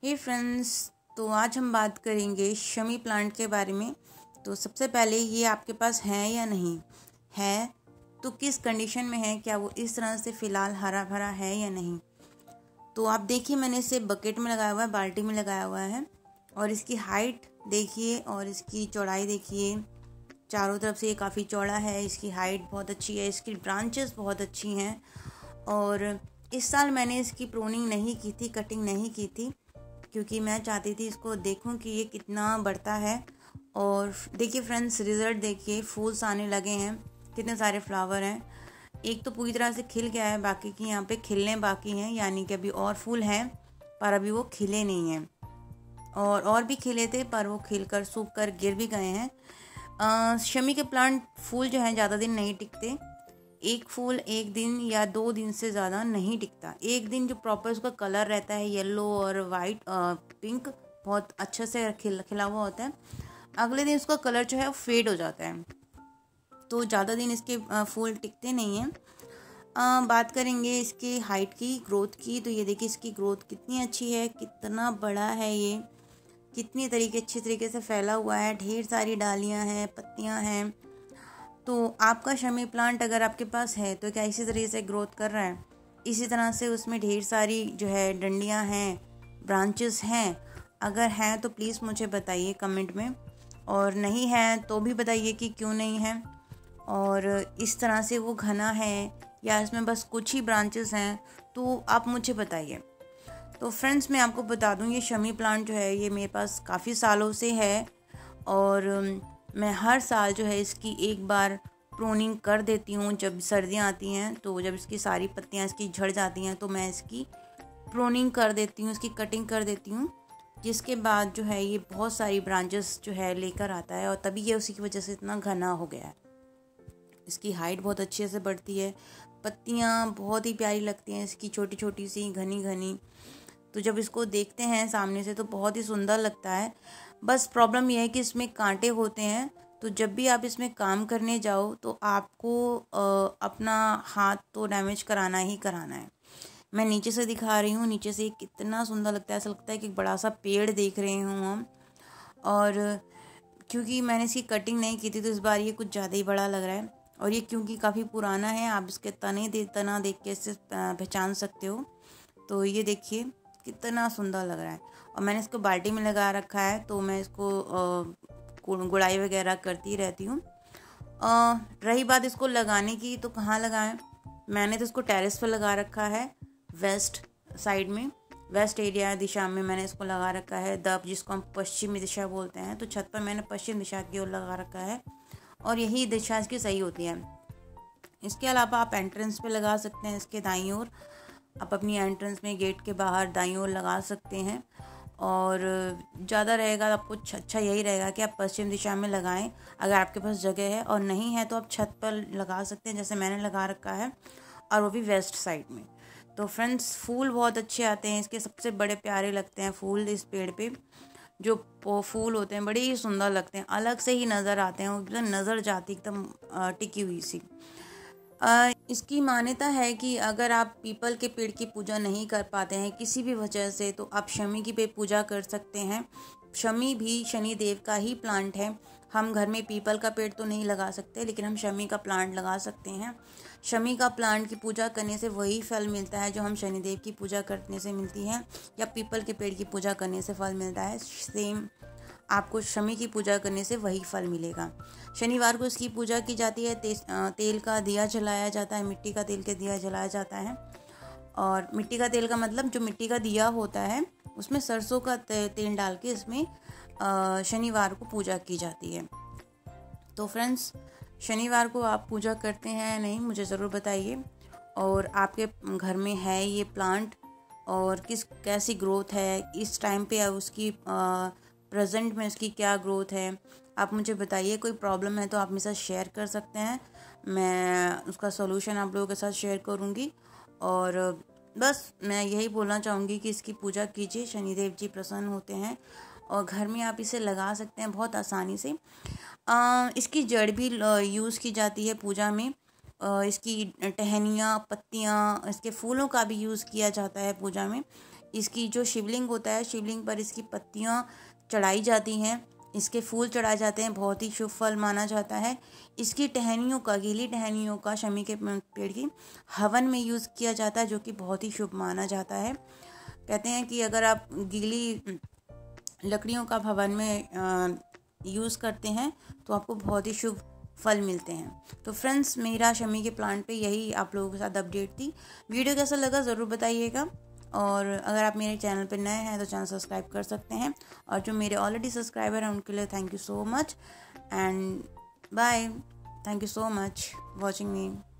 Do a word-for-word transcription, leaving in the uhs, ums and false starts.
हे friends, तो आज हम बात करेंगे शमी प्लांट के बारे में। तो सबसे पहले ये आपके पास है या नहीं है, तो किस कंडीशन में है, क्या वो इस तरह से फ़िलहाल हरा भरा है या नहीं। तो आप देखिए, मैंने इसे बकेट में लगाया हुआ है, बाल्टी में लगाया हुआ है, और इसकी हाइट देखिए और इसकी चौड़ाई देखिए। चारों तरफ से ये काफ़ी चौड़ा है, इसकी हाइट बहुत अच्छी है, इसकी ब्रांचेस बहुत अच्छी हैं। और इस साल मैंने इसकी प्रूनिंग नहीं की थी, कटिंग नहीं की थी, क्योंकि मैं चाहती थी इसको देखूं कि ये कितना बढ़ता है। और देखिए फ्रेंड्स, रिज़ल्ट देखिए, फूल्स आने लगे हैं, कितने सारे फ्लावर हैं। एक तो पूरी तरह से खिल गया है, बाकी की यहाँ पे खिलने बाकी हैं, यानी कि अभी और फूल हैं पर अभी वो खिले नहीं हैं। और और भी खिले थे पर वो खिलकर सूख कर गिर भी गए हैं। आ, शमी के प्लांट फूल जो हैं ज़्यादा दिन नहीं टिकते। एक फूल एक दिन या दो दिन से ज़्यादा नहीं टिकता। एक दिन जो प्रॉपर उसका कलर रहता है येलो और वाइट पिंक, बहुत अच्छे से खिल खिला हुआ होता है, अगले दिन उसका कलर जो है वो फेड हो जाता है। तो ज़्यादा दिन इसके फूल टिकते नहीं हैं। आ, बात करेंगे इसकी हाइट की, ग्रोथ की। तो ये देखिए इसकी ग्रोथ कितनी अच्छी है, कितना बड़ा है ये, कितनी तरीके अच्छी तरीके से फैला हुआ है, ढेर सारी डालियाँ हैं, पत्तियाँ हैं। तो आपका शमी प्लांट अगर आपके पास है तो क्या इसी तरीके से ग्रोथ कर रहा है, इसी तरह से उसमें ढेर सारी जो है डंडियां हैं, ब्रांचेस हैं? अगर हैं तो प्लीज़ मुझे बताइए कमेंट में, और नहीं है तो भी बताइए कि क्यों नहीं है। और इस तरह से वो घना है या इसमें बस कुछ ही ब्रांचेस हैं, तो आप मुझे बताइए। तो फ्रेंड्स, मैं आपको बता दूं, ये शमी प्लांट जो है ये मेरे पास काफ़ी सालों से है, और मैं हर साल जो है इसकी एक बार प्रूनिंग कर देती हूँ। जब सर्दियाँ आती हैं तो जब इसकी सारी पत्तियाँ इसकी झड़ जाती हैं तो मैं इसकी प्रूनिंग कर देती हूँ, इसकी कटिंग कर देती हूँ, जिसके बाद जो है ये बहुत सारी ब्रांचेस जो है लेकर आता है, और तभी ये उसी की वजह से इतना घना हो गया है। इसकी हाइट बहुत अच्छे से बढ़ती है, पत्तियाँ बहुत ही प्यारी लगती हैं इसकी, छोटी छोटी सी घनी घनी। तो जब इसको देखते हैं सामने से तो बहुत ही सुंदर लगता है। बस प्रॉब्लम यह है कि इसमें कांटे होते हैं, तो जब भी आप इसमें काम करने जाओ तो आपको आ, अपना हाथ तो डैमेज कराना ही कराना है। मैं नीचे से दिखा रही हूँ, नीचे से कितना सुंदर लगता है, ऐसा लगता है कि एक बड़ा सा पेड़ देख रहे हूँ हम। और क्योंकि मैंने इसकी कटिंग नहीं की थी तो इस बार ये कुछ ज़्यादा ही बड़ा लग रहा है। और ये क्योंकि काफ़ी पुराना है, आप इसके तने दे तना देख के इससे पहचान सकते हो। तो ये देखिए कितना सुंदर लग रहा है। और मैंने इसको बाल्टी में लगा रखा है, तो मैं इसको गुड़ाई वगैरह करती रहती हूँ। रही बात इसको लगाने की, तो कहाँ लगाएं? मैंने तो इसको टेरेस पर लगा रखा है, वेस्ट साइड में, वेस्ट एरिया दिशा में मैंने इसको लगा रखा है, दब जिसको हम पश्चिमी दिशा बोलते हैं। तो छत पर मैंने पश्चिम दिशा की ओर लगा रखा है, और यही दिशा इसकी सही होती है। इसके अलावा आप एंट्रेंस पे लगा सकते हैं, इसके दाईं ओर आप अपनी एंट्रेंस में गेट के बाहर दाईं ओर लगा सकते हैं। और ज़्यादा रहेगा आपको, अच्छा यही रहेगा कि आप पश्चिम दिशा में लगाएं अगर आपके पास जगह है, और नहीं है तो आप छत पर लगा सकते हैं जैसे मैंने लगा रखा है, और वो भी वेस्ट साइड में। तो फ्रेंड्स, फूल बहुत अच्छे आते हैं इसके, सबसे बड़े प्यारे लगते हैं फूल इस पेड़ पे। जो फूल होते हैं बड़े ही सुंदर लगते हैं, अलग से ही नज़र आते हैं, एकदम नज़र जाती एकदम टिकी हुई सी। आ, इसकी मान्यता है कि अगर आप पीपल के पेड़ की पूजा नहीं कर पाते हैं किसी भी वजह से, तो आप शमी की पे पूजा कर सकते हैं। शमी भी शनि देव का ही प्लांट है। हम घर में पीपल का पेड़ तो नहीं लगा सकते, लेकिन हम शमी का प्लांट लगा सकते हैं। शमी का प्लांट की पूजा करने से वही फल मिलता है जो हम शनिदेव की पूजा करने से मिलती है, या पीपल के पेड़ की पूजा करने से फल मिलता है। सेम आपको शमी की पूजा करने से वही फल मिलेगा। शनिवार को इसकी पूजा की जाती है, ते, तेल का दिया जलाया जाता है, मिट्टी का तेल का दिया जलाया जाता है। और मिट्टी का तेल का मतलब जो मिट्टी का दिया होता है उसमें सरसों का ते, तेल डाल के इसमें शनिवार को पूजा की जाती है। तो फ्रेंड्स, शनिवार को आप पूजा करते हैं या नहीं मुझे ज़रूर बताइए। और आपके घर में है ये प्लांट, और किस कैसी ग्रोथ है इस टाइम पे, उसकी आ, प्रेजेंट में उसकी क्या ग्रोथ है, आप मुझे बताइए। कोई प्रॉब्लम है तो आप मेरे साथ शेयर कर सकते हैं, मैं उसका सॉल्यूशन आप लोगों के साथ शेयर करूंगी। और बस मैं यही बोलना चाहूँगी कि इसकी पूजा कीजिए, शनिदेव जी प्रसन्न होते हैं, और घर में आप इसे लगा सकते हैं बहुत आसानी से। आ, इसकी जड़ भी यूज़ की जाती है पूजा में, आ, इसकी टहनियाँ, पत्तियाँ, इसके फूलों का भी यूज़ किया जाता है पूजा में। इसकी जो शिवलिंग होता है, शिवलिंग पर इसकी पत्तियाँ चढ़ाई जाती हैं, इसके फूल चढ़ाए जाते हैं, बहुत ही शुभ फल माना जाता है। इसकी टहनियों का, गीली टहनियों का शमी के पेड़ की हवन में यूज़ किया जाता है, जो कि बहुत ही शुभ माना जाता है। कहते हैं कि अगर आप गीली लकड़ियों का हवन में यूज़ करते हैं तो आपको बहुत ही शुभ फल मिलते हैं। तो फ्रेंड्स, मेरा शमी के प्लांट पे यही आप लोगों के साथ अपडेट थी। वीडियो कैसा लगा ज़रूर बताइएगा, और अगर आप मेरे चैनल पर नए हैं तो चैनल सब्सक्राइब कर सकते हैं, और जो मेरे ऑलरेडी सब्सक्राइबर हैं उनके लिए thank you so much and bye. Thank you so much watching me.